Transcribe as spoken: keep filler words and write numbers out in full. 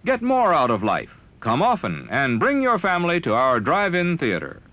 Get more out of life. Come often and bring your family to our drive-in theater.